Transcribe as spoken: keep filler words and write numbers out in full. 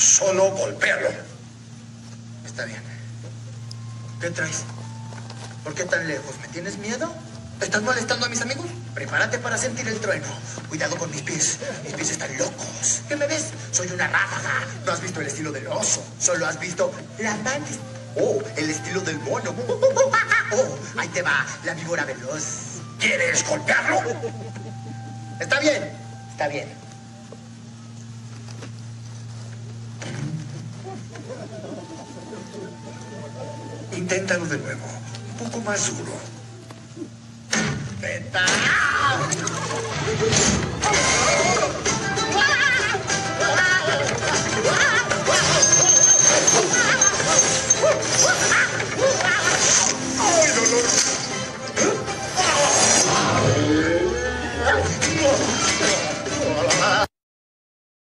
Solo golpéalo. Está bien. ¿Qué traes? ¿Por qué tan lejos? ¿Me tienes miedo? ¿Estás molestando a mis amigos? Prepárate para sentir el trueno. Cuidado con mis pies. Mis pies están locos. ¿Qué me ves? Soy una ráfaga. No has visto el estilo del oso. Solo has visto la manos. Oh, el estilo del mono. Oh, ahí te va, la víbora veloz. ¿Quieres golpearlo? Está bien. Está bien. Inténtalo de nuevo. Un poco más duro. ¡Venta!